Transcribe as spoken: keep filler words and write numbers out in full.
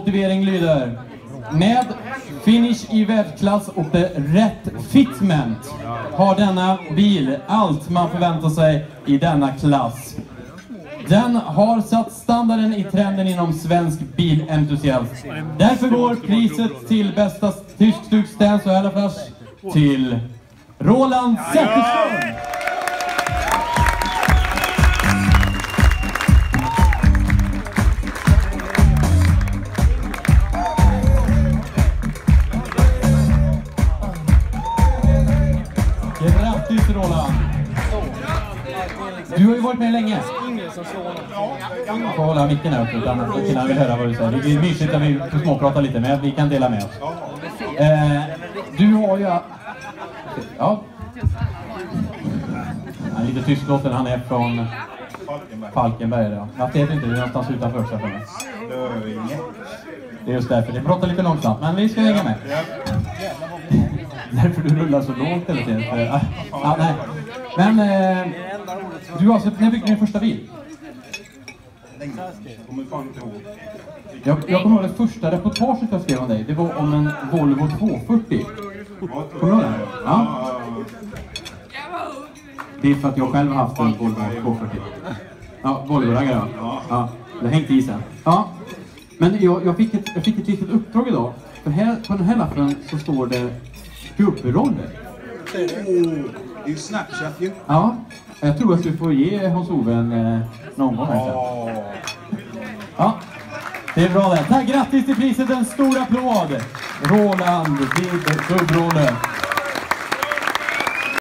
motivering lyder: med finish i världsklass och rätt fitment har denna bil allt man förväntar sig i denna klass. Den har satt standarden i trenden inom svensk bilentusiasm. Därför går priset till bästa tyskstugsstans och hälaflash till Roland Zetterström. Grattis Roland! Du har ju varit med länge. Jag får hålla micken här uppe utan killarna vill höra vad du säger. Det är mysigt att vi får småprata lite med, vi kan dela med oss. Eh, du har ju... Ja. Han är lite tysklåten, han är från Falkenberg. Ja. Jag vet inte, det är någonstans utanför så för mig. Det är just därför, det pratar lite långsamt, men vi ska hänga med. Därför du rullar så långt hela tiden. Ja, ja, nej. Men eh, du har alltså, när byggde din första bil? Jag, jag kommer ihåg det första reportaget jag skrev om dig. Det var om en Volvo tvåhundrafyrtio. Kommer du ihåg det? Ja. Det är för att jag själv har haft en Volvo tvåhundrafyrtio. Ja, Volvo-raggare. Ja, det hängde i sen. Ja. Men jag, jag, fick ett, jag fick ett litet uppdrag idag. För här, på den här lappen så står det gubberoller. Det är ju Snapchat ju. Ja, jag tror att du får ge Hans-Ove en eh, någon gång här sen. Ja, det är bra det. Tack, grattis till priset, en stor applåd. Roland, till gubbroller.